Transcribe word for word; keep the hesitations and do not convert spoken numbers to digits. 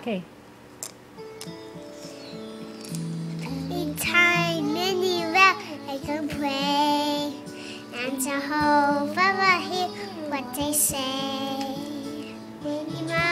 Okay. Anytime, anywhere, I can pray, and Jehovah will hear what they say. Many